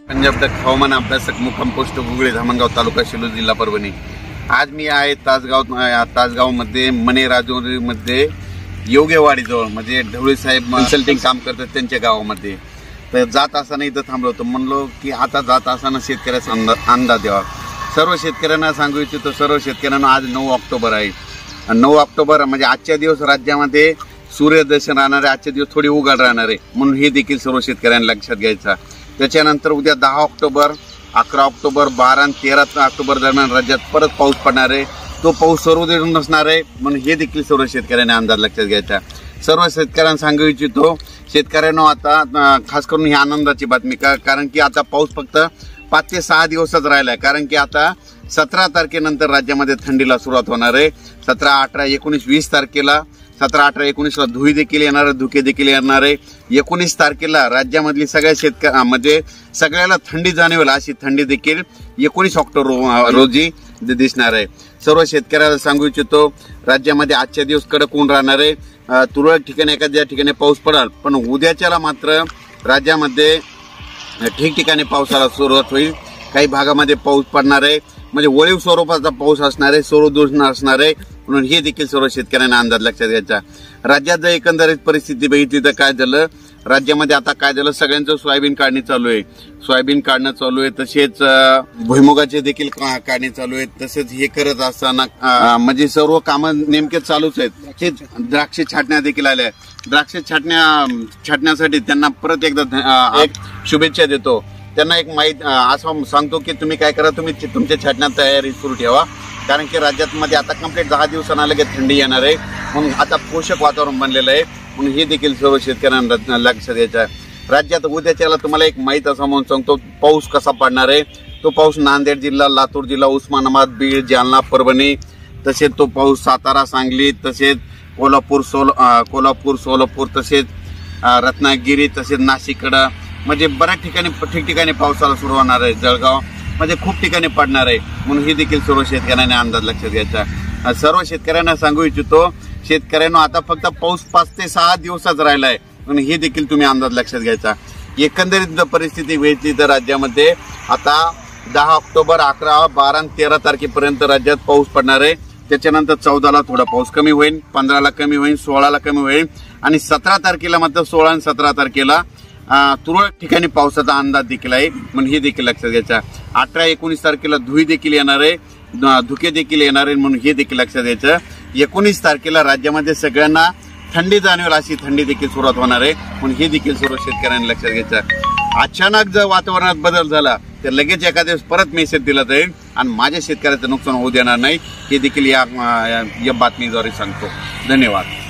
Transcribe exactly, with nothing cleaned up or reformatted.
पंजाब तक हवामान अभ्यासक मुक्काम पोस्ट गुगळे धामणगाव तालुका शिरूर जिल्हा परभणी। आज मी आहे तासगाव तासगाव मध्ये मने राजौरी मध्ये योगेवाडी जवळ म्हणजे ढवळे साहेब कन्सल्टिंग काम करतात त्यांच्या गावामध्ये। तर जात असताना इथं थांबलो होतो, म्हणलो की आता जात असताना शेतकऱ्याचा अंदाज द्यावा। सर्व शेतकऱ्यांना सांगू इच्छितो, सर्व शेतकऱ्यांना आज नऊ ऑक्टोबर आहे। नऊ ऑक्टोबर म्हणजे आजच्या दिवस राज्यामध्ये सूर्यदर्शन राहणार आहे, आजच्या दिवस थोडी उघड राहणार आहे, म्हणून हे देखील सर्व शेतकऱ्यांना लक्षात घ्यायचा। त्याच्यानंतर उद्या दहा ऑक्टोबर अकरा ऑक्टोबर बारा आणि तेरा ऑक्टोबर दरम्यान राज्यात परत पाऊस पडणार आहे। तो पाऊस सर्व दिवस नसणार आहे, म्हणून हे देखील सर्व शेतकऱ्यांनी अंदाज लक्षात घ्यायचा। सर्व शेतकऱ्यांना सांगू इच्छितो, शेतकऱ्यांना आता खास करून ही आनंदाची बातमी का कारण की आता पाऊस फक्त पाच ते सहा दिवसच राहिला आहे। कारण की आता सतरा तारखेनंतर राज्यामध्ये थंडीला सुरुवात होणार आहे। सतरा अठरा एकोणीस वीस तारखेला सतरा अठरा एकोणीसला धुळी देखील येणार आहे, धुके देखील येणार आहे। एकोणीस तारखेला राज्यामधली सगळ्या शेतकऱ्या म्हणजे सगळ्याला थंडी जाणवेल अशी थंडी देखील एकोणीस ऑक्टोबर रोजी दिसणार आहे। सर्व शेतकऱ्याला सांगू इच्छितो, राज्यामध्ये आजच्या दिवस कडक ऊन राहणार आहे। तुरळक ठिकाणी एखाद्या ठिकाणी पाऊस पडेल, पण उद्याच्याला मात्र राज्यामध्ये ठिकठिकाणी पावसाला सुरुवात होईल। काही भागामध्ये पाऊस पडणार आहे, म्हणजे वळीव स्वरूपाचा पाऊस असणार आहे, सर्वदूषण असणार आहे, म्हणून हे देखील सर्व शेतकऱ्यांना अंदाज लक्षात घ्यायचा। राज्यात जर एकंदरीत परिस्थिती बघितली तर काय झालं, राज्यामध्ये आता काय झालं, सगळ्यांचं सोयाबीन काढणी चालू आहे, सोयाबीन काढणं चालू आहे, तसेच भुईमुगाचे देखील काढणी चालू आहे। तसेच हे करत असताना म्हणजे सर्व कामं नेमके चालूच आहेत। हे द्राक्ष छाटण्या देखील आल्या, द्राक्ष छाटण्या छाटण्यासाठी त्यांना परत एकदा एक शुभेच्छा देतो। त्यांना एक माहिती असं सांगतो की तुम्ही काय करा, तुम्ही तुमच्या छाटण्यात तयारी सुरू ठेवा, कारण की राज्यात मध्ये आता कंप्लीट दहा दिवसांना लगेच थंडी येणार आहे, म्हणून आता पोषक वातावरण बनलेलं आहे, म्हणून हे देखील सर्व शेतकऱ्यांना लक्षात द्यायचं आहे। राज्यात उद्याच्याला तुम्हाला एक माहिती असं म्हणून सांगतो, पाऊस कसा पडणार आहे। तो पाऊस नांदेड जिल्हा, लातूर जिल्हा, उस्मानाबाद, बीड, जालना, परभणी, तसेच तो पाऊस सातारा, सांगली, तसेच कोल्हापूर, सोल कोल्हापूर सोलापूर, तसेच रत्नागिरी, तसेच नाशिककडं म्हणजे बऱ्याच ठिकाणी ठिकठिकाणी पावसाला सुरू होणार आहे। जळगाव म्हणजे खूप ठिकाणी पडणार आहे, म्हणून ही देखील सर्व शेतकऱ्यांनी अंदाज लक्षात घ्यायचा। सर्व शेतकऱ्यांना सांगू इच्छितो, शेतकऱ्यांना आता फक्त पाऊस पाच ते सहा दिवसाच राहिला आहे, म्हणून हे देखील तुम्ही अंदाज लक्षात घ्यायचा। एकंदरीत परिस्थिती वेळची तर राज्यामध्ये आता दहा ऑक्टोबर अकरा बारा आणि तेरा तारखेपर्यंत राज्यात पाऊस पडणार आहे। त्याच्यानंतर चौदाला थोडा पाऊस कमी होईल, पंधराला कमी होईल, सोळाला कमी होईल, आणि सतरा तारखेला मात्र सोळा आणि सतरा तारखेला तुरळक ठिकाणी पावसाचा अंदाज देखील आहे, म्हणून हे देखील लक्षात घ्यायचा। अठरा एकोणीस तारखेला धुळी देखील येणार आहे, धुके देखील येणार आहे, म्हणून हे देखील लक्षात घ्यायचं। एकोणीस तारखेला राज्यामध्ये सगळ्यांना थंडी जाणवेल अशी थंडी देखील सुरुवात होणार आहे, म्हणून हे देखील सर्व शेतकऱ्यांनी लक्षात घ्यायचं। अचानक जर वातावरणात बदल झाला तर लगेच एका दिवस परत मेसेज दिला जाईल आणि माझ्या शेतकऱ्याचं नुकसान होऊ देणार नाही, हे देखील या बातमीद्वारे सांगतो। धन्यवाद।